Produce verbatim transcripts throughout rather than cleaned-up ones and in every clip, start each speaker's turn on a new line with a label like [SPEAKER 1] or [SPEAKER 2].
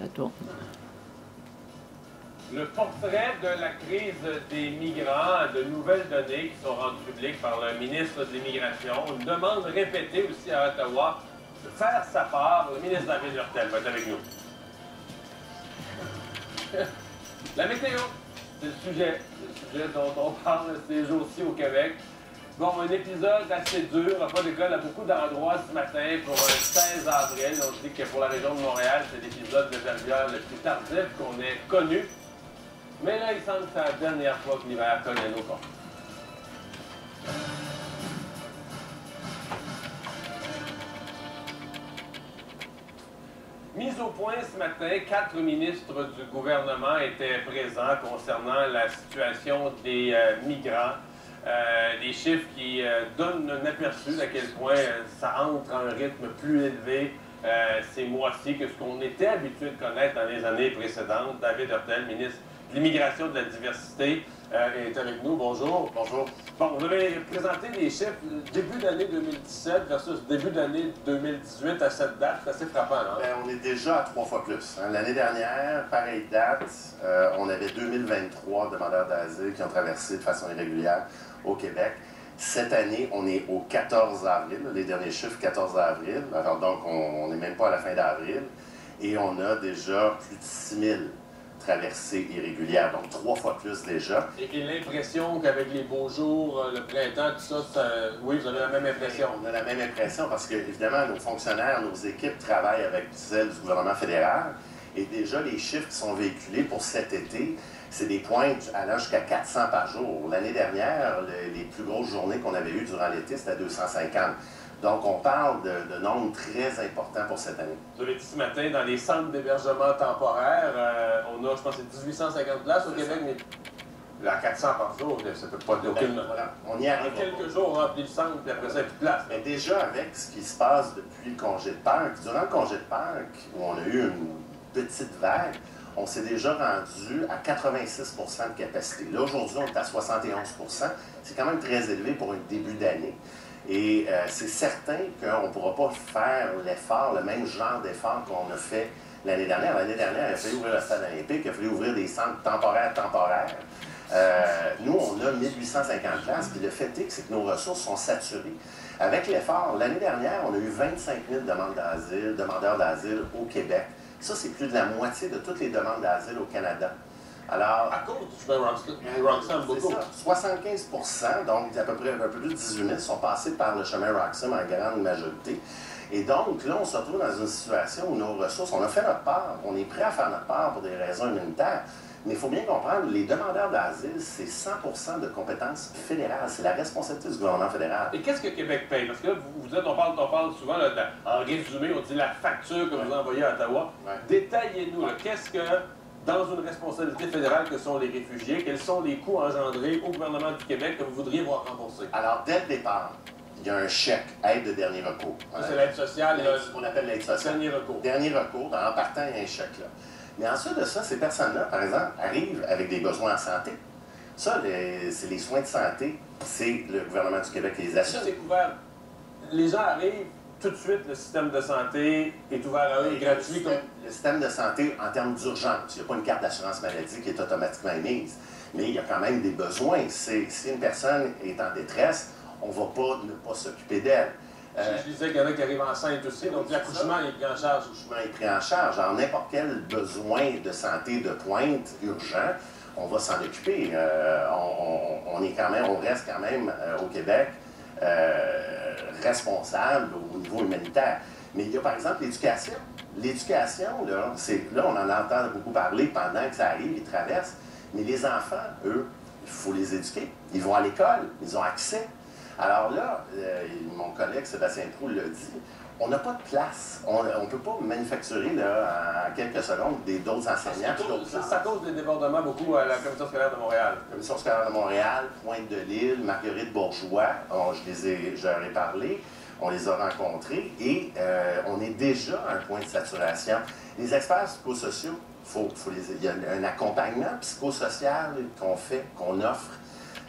[SPEAKER 1] Ça tourne.
[SPEAKER 2] Le portrait de la crise des migrants, de nouvelles données qui sont rendues publiques par le ministre de l'Immigration. Une demande répétée aussi à Ottawa de faire sa part. Le ministre David Hurtel va être avec nous. La météo, c'est le sujet. C'est le sujet dont on parle ces jours-ci au Québec. Bon, un épisode assez dur. Pas d'école à beaucoup d'endroits ce matin pour un seize avril. On dit que pour la région de Montréal, c'est l'épisode de verglas le plus tardif qu'on ait connu. Mais là, il semble que c'est la dernière fois que l'hiver cogne à nos portes. Mise au point ce matin, quatre ministres du gouvernement étaient présents concernant la situation des euh, migrants. Euh, des chiffres qui euh, donnent un aperçu d'à quel point euh, ça entre à un rythme plus élevé euh, ces mois-ci que ce qu'on était habitué de connaître dans les années précédentes. David Hurtel, ministre de l'Immigration et de la Diversité, euh, est avec nous. Bonjour. Bonjour. Bon, vous avez présenté des chiffres début d'année deux mille dix-sept versus début d'année deux mille dix-huit à cette date. C'est assez frappant, hein?
[SPEAKER 3] Bien, on est déjà à trois fois plus. Hein. L'année dernière, pareille date, euh, on avait deux mille vingt-trois demandeurs d'asile qui ont traversé de façon irrégulière au Québec. Cette année, on est au quatorze avril, les derniers chiffres, quatorze avril. Alors donc, on n'est même pas à la fin d'avril. Et on a déjà plus de six mille traversées irrégulières, donc trois fois plus déjà.
[SPEAKER 2] Et, et l'impression qu'avec les beaux jours, le printemps, tout ça, ça, oui, vous avez la même impression.
[SPEAKER 3] On a la même impression parce que, évidemment, nos fonctionnaires, nos équipes travaillent avec celles du gouvernement fédéral. Et déjà, les chiffres qui sont véhiculés pour cet été, c'est des pointes allant jusqu'à quatre cents par jour. L'année dernière, les, les plus grosses journées qu'on avait eues durant l'été, c'était deux cent cinquante. Donc, on parle de, de nombres très importants pour cette année.
[SPEAKER 2] Vous avez dit ce matin, dans les centres d'hébergement temporaire, euh, on a, je pense, dix-huit cent cinquante places au Québec, ça. Mais à quatre cents par jour, ça peut pas être aucune...
[SPEAKER 3] Ben, voilà. On y arrive.
[SPEAKER 2] En quelques jours, on remplit le centre, puis après ça, il n'y a plus de place.
[SPEAKER 3] Mais déjà, avec ce qui se passe depuis le congé de Pâques, durant le congé de Pâques, où on a eu une petite vague, on s'est déjà rendu à quatre-vingt-six pour cent de capacité. Là, aujourd'hui, on est à soixante et onze pour cent. C'est quand même très élevé pour un début d'année. Et euh, c'est certain qu'on ne pourra pas faire l'effort, le même genre d'effort qu'on a fait l'année dernière. L'année dernière, il a fallu ouvrir le stade olympique, il a fallu ouvrir des centres temporaires, temporaires. Euh, nous, on a mille huit cent cinquante places, puis le fait est que, c'est que nos ressources sont saturées. Avec l'effort, l'année dernière, on a eu vingt-cinq mille demandes d'asile, demandeurs d'asile au Québec. Ça, c'est plus de la moitié de toutes les demandes d'asile au Canada. Alors,
[SPEAKER 2] à cause du super Roxham, beaucoup.
[SPEAKER 3] soixante-quinze pour cent, donc à peu près un peu plus de dix-huit mille, sont passés par le chemin Roxham en grande majorité. Et donc, là, on se retrouve dans une situation où nos ressources, on a fait notre part, on est prêt à faire notre part pour des raisons humanitaires. Mais il faut bien comprendre, les demandeurs d'asile, c'est cent pour cent de compétences fédérales. C'est la responsabilité du gouvernement fédéral.
[SPEAKER 2] Et qu'est-ce que Québec paye? Parce que là, vous, vous êtes, on parle, on parle souvent, là, de, en résumé, on dit la facture que ouais. vous envoyez à Ottawa. Ouais. Détaillez-nous, qu'est-ce que, dans une responsabilité fédérale que sont les réfugiés, quels sont les coûts engendrés au gouvernement du Québec que vous voudriez voir rembourser?
[SPEAKER 3] Alors, dès le départ, il y a un chèque, aide de dernier recours.
[SPEAKER 2] Ça, c'est l'aide sociale.
[SPEAKER 3] Ce qu'on appelle l'aide sociale.
[SPEAKER 2] Dernier recours.
[SPEAKER 3] Dernier recours. En partant, il y a un chèque, là. Mais ensuite de ça, ces personnes-là, par exemple, arrivent avec des besoins en santé. Ça, c'est les soins de santé, c'est le gouvernement du Québec qui les assure.
[SPEAKER 2] Ça, c'est couvert. Les gens arrivent, tout de suite, le système de santé est ouvert à eux, gratuit.
[SPEAKER 3] Le système, le système de santé, en termes d'urgence, il n'y a pas une carte d'assurance maladie qui est automatiquement émise, mais il y a quand même des besoins. Si une personne est en détresse, on ne va pas ne pas s'occuper d'elle.
[SPEAKER 2] Euh, je disais qu'il y en a qui arrivent enceintes aussi, donc l'accouchement est pris en charge.
[SPEAKER 3] L'accouchement est pris en charge. En n'importe quel besoin de santé de pointe urgent, on va s'en occuper. Euh, on, on, on, est quand même, on reste quand même euh, au Québec euh, responsable au niveau humanitaire. Mais il y a par exemple l'éducation. L'éducation, là, là, on en entend beaucoup parler pendant que ça arrive, ils traversent. Mais les enfants, eux, il faut les éduquer. Ils vont à l'école, ils ont accès. Alors là, euh, mon collègue Sébastien Proulx l'a dit, on n'a pas de place. On ne peut pas manufacturer là, en quelques secondes d'autres enseignants.
[SPEAKER 2] C'est à cause des débordements beaucoup à la Commission scolaire de Montréal.
[SPEAKER 3] La Commission scolaire de Montréal, Pointe-de-l'Île, Marguerite Bourgeois, on, je les ai, je leur ai parlé, on les a rencontrés et euh, on est déjà à un point de saturation. Les experts psychosociaux, faut, faut les, il y a un accompagnement psychosocial qu'on fait, qu'on offre.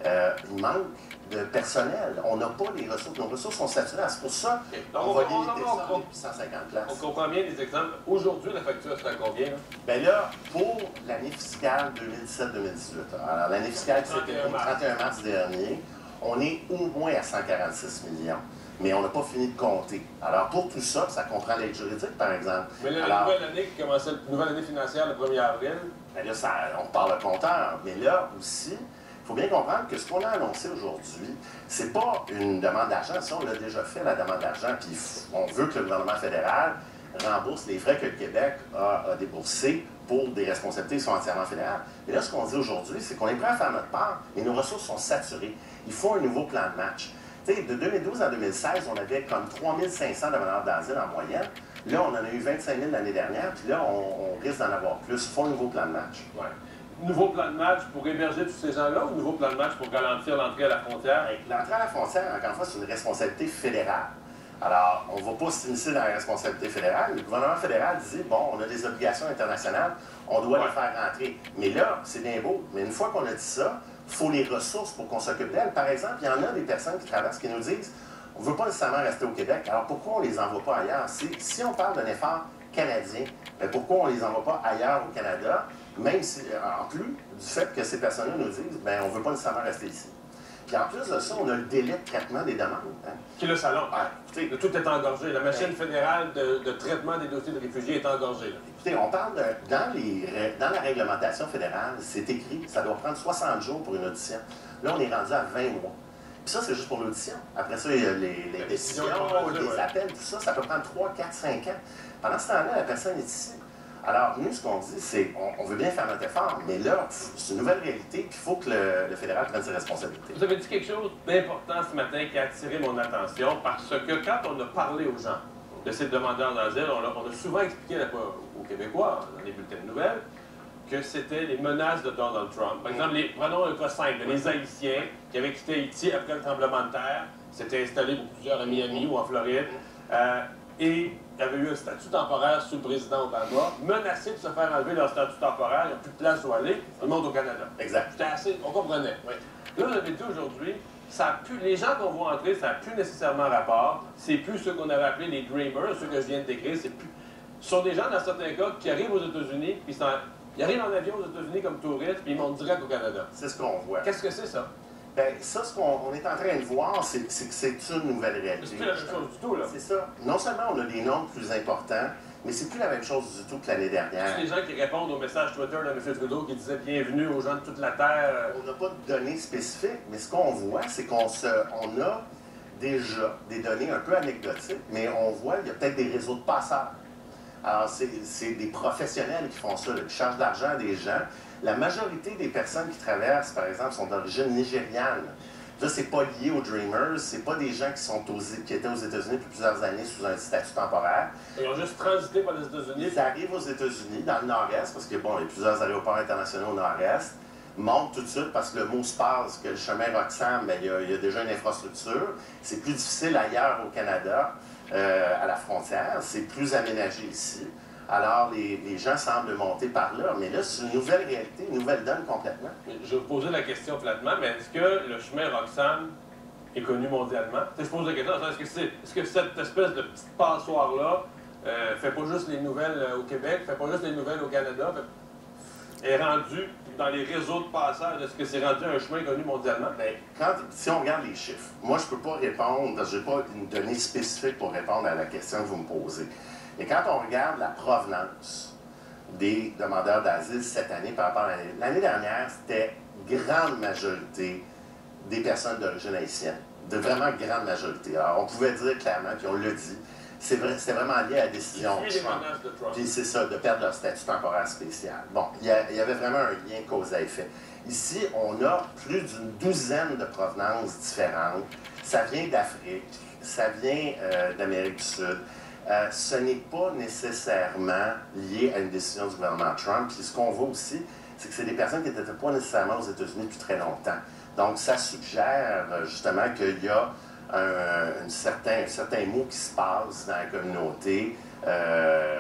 [SPEAKER 3] euh, il manque de personnel. On n'a pas les ressources. Nos ressources sont saturées. C'est pour ça
[SPEAKER 2] okay.
[SPEAKER 3] qu'on
[SPEAKER 2] on
[SPEAKER 3] va
[SPEAKER 2] on,
[SPEAKER 3] limiter
[SPEAKER 2] on,
[SPEAKER 3] ça
[SPEAKER 2] on,
[SPEAKER 3] à cent cinquante places.
[SPEAKER 2] On comprend bien les exemples. Aujourd'hui, la facture, c'est à combien? Là?
[SPEAKER 3] Bien là, pour l'année fiscale deux mille dix-sept deux mille dix-huit, alors l'année fiscale qui s'est terminée le trente et un mars dernier, on est au moins à cent quarante-six millions. Mais on n'a pas fini de compter. Alors, pour tout ça, ça comprend l'aide juridique, par exemple.
[SPEAKER 2] Mais la
[SPEAKER 3] Alors,
[SPEAKER 2] nouvelle année qui commençait, la nouvelle année financière le premier avril.
[SPEAKER 3] Bien là, ça, on parle de compteur. Mais là aussi, il faut bien comprendre que ce qu'on a annoncé aujourd'hui, c'est pas une demande d'argent. Si on l'a déjà fait, la demande d'argent, puis on veut que le gouvernement fédéral rembourse les frais que le Québec a, a déboursés pour des responsabilités qui sont entièrement fédérales. Mais là, ce qu'on dit aujourd'hui, c'est qu'on est prêt à faire notre part, mais nos ressources sont saturées. Il faut un nouveau plan de match. Tu sais, de deux mille douze à deux mille seize, on avait comme trois mille cinq cents demandeurs d'asile en moyenne. Là, on en a eu vingt-cinq mille l'année dernière, puis là, on, on risque d'en avoir plus. Il faut un nouveau plan de match.
[SPEAKER 2] Ouais. Nouveau plan de match pour héberger tous ces gens-là ou nouveau plan de match pour ralentir l'entrée à la frontière?
[SPEAKER 3] L'entrée à la frontière, encore une fois, c'est une responsabilité fédérale. Alors, on ne va pas s'immiscer dans la responsabilité fédérale. Le gouvernement fédéral dit, bon, on a des obligations internationales, on doit ouais. les faire rentrer. Mais là, c'est bien beau. Mais une fois qu'on a dit ça, il faut les ressources pour qu'on s'occupe d'elles. Par exemple, il y en a des personnes qui traversent qui nous disent, on ne veut pas nécessairement rester au Québec, alors pourquoi on ne les envoie pas ailleurs? Si on parle d'un effort canadien, bien pourquoi on ne les envoie pas ailleurs au Canada, même si, en plus du fait que ces personnes-là nous disent, bien, on ne veut pas nécessairement rester ici. Puis en plus de ça, on a le délai de traitement des demandes. Hein.
[SPEAKER 2] Qui le salon. Ah, écoutez, tout est engorgé. La machine fédérale de, de traitement des dossiers de réfugiés est engorgée. Là.
[SPEAKER 3] Écoutez, on parle de... Dans, les, dans la réglementation fédérale, c'est écrit, ça doit prendre soixante jours pour une audition. Là, on est rendu à vingt mois. Puis ça, c'est juste pour l'audition. Après ça, il y a les, les décisions, les ouais. appels, tout ça, ça peut prendre trois, quatre, cinq ans. Pendant ce temps-là, la personne est ici. Alors, nous, ce qu'on dit, c'est on, on veut bien faire notre effort, mais là, c'est une nouvelle réalité, puis il faut que le, le fédéral prenne ses responsabilités.
[SPEAKER 2] Vous avez dit quelque chose d'important ce matin qui a attiré mon attention, parce que quand on a parlé aux gens de ces demandeurs d'asile, on, on a souvent expliqué là, aux Québécois, dans les bulletins de nouvelles, que c'était les menaces de Donald Trump. Par exemple, les, prenons un cas simple, les Haïtiens qui avaient quitté Haïti après le tremblement de terre, s'étaient installés pour plusieurs à Miami ou en Floride, euh, et il y avait eu un statut temporaire sous le président Obama, menacés de se faire enlever leur statut temporaire, il n'y a plus de place où aller, le monde au Canada.
[SPEAKER 3] Exact.
[SPEAKER 2] C'était assez, on comprenait. Oui. Là, on avait dit aujourd'hui, ça a plus, les gens qu'on voit entrer, ça n'a plus nécessairement rapport, c'est plus ceux qu'on avait appelés les Dreamers, ceux que je viens de décrire, c'est plus... Ce sont des gens, dans certains cas, qui arrivent aux États-Unis, puis ils arrivent en avion aux États-Unis comme touristes, puis ils montent direct au Canada.
[SPEAKER 3] C'est ce qu'on voit.
[SPEAKER 2] Qu'est-ce que c'est, ça?
[SPEAKER 3] Bien, ça, ce qu'on est en train de voir, c'est que c'est une nouvelle réalité.
[SPEAKER 2] C'est plus la même chose du tout, là.
[SPEAKER 3] C'est ça. Non seulement on a des nombres plus importants, mais c'est plus la même chose du tout que l'année dernière.
[SPEAKER 2] C'est les gens qui répondent au message Twitter de M. Trudeau qui disait « Bienvenue aux gens de toute la Terre ».
[SPEAKER 3] On n'a pas de données spécifiques, mais ce qu'on voit, c'est qu'on on a déjà des données un peu anecdotiques, mais on voit qu'il y a peut-être des réseaux de passeurs. Alors, c'est des professionnels qui font ça, là, qui chargent d'argent à des gens. La majorité des personnes qui traversent, par exemple, sont d'origine nigériane. Là, c'est pas lié aux Dreamers, c'est pas des gens qui, sont aux, qui étaient aux États-Unis depuis plusieurs années sous un statut temporaire.
[SPEAKER 2] Ils ont juste transité par les États-Unis.
[SPEAKER 3] Ils arrivent aux États-Unis, dans le nord-est, parce que bon, il y a plusieurs aéroports internationaux au nord-est, montent tout de suite parce que le mot se passe, que le chemin Roxham, bien, il, y a, il y a déjà une infrastructure. C'est plus difficile ailleurs au Canada, euh, à la frontière. C'est plus aménagé ici. Alors, les, les gens semblent monter par là. Mais là, c'est une nouvelle réalité, une nouvelle donne complètement.
[SPEAKER 2] Je vais vous poser la question platement, mais est-ce que le chemin Roxham est connu mondialement? Je pose la question, est-ce que, c'est, est-ce que cette espèce de petite passoire-là euh, fait pas juste les nouvelles au Québec, fait pas juste les nouvelles au Canada, fait, est rendu dans les réseaux de passeurs, est-ce que c'est rendu un chemin connu mondialement?
[SPEAKER 3] Bien, quand, si on regarde les chiffres, moi, je ne peux pas répondre, parce que je n'ai pas une donnée spécifique pour répondre à la question que vous me posez. Mais quand on regarde la provenance des demandeurs d'asile cette année par rapport à l'année, l'année dernière, c'était grande majorité des personnes d'origine haïtienne. De vraiment grande majorité. Alors, on pouvait dire clairement, puis on l'a dit, c'était vrai, vraiment lié à la décision
[SPEAKER 2] de Trump.
[SPEAKER 3] Puis c'est ça, de perdre leur statut temporaire spécial. Bon, il y, a, il y avait vraiment un lien cause à effet. Ici, on a plus d'une douzaine de provenances différentes. Ça vient d'Afrique, ça vient euh, d'Amérique du Sud. Euh, ce n'est pas nécessairement lié à une décision du gouvernement Trump. Puis ce qu'on voit aussi, c'est que c'est des personnes qui n'étaient pas nécessairement aux États-Unis depuis très longtemps. Donc, ça suggère justement qu'il y a un, un, certain, un certain mot qui se passe dans la communauté euh, pour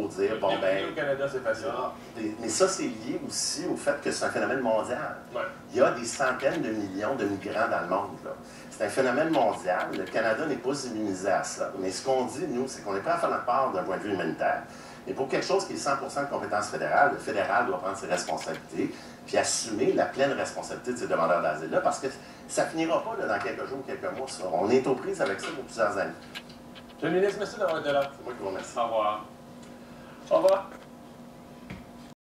[SPEAKER 3] dire, bon, ben...
[SPEAKER 2] Au Canada, c'est facile.
[SPEAKER 3] Mais ça, c'est lié aussi au fait que c'est un phénomène mondial.
[SPEAKER 2] Ouais.
[SPEAKER 3] Il y a des centaines de millions de migrants dans le monde, là. C'est un phénomène mondial. Le Canada n'est pas immunisé à ça. Mais ce qu'on dit, nous, c'est qu'on est prêt à faire notre part d'un point de vue humanitaire. Mais pour quelque chose qui est cent pour cent de compétence fédérale, le fédéral doit prendre ses responsabilités puis assumer la pleine responsabilité de ces demandeurs d'asile-là, parce que ça ne finira pas là, dans quelques jours ou quelques mois. Ça. On est aux prises avec ça pour plusieurs années.
[SPEAKER 2] Monsieur le ministre, merci d'avoir été là.
[SPEAKER 3] C'est moi qui vous remercie.
[SPEAKER 2] Au revoir. Au revoir.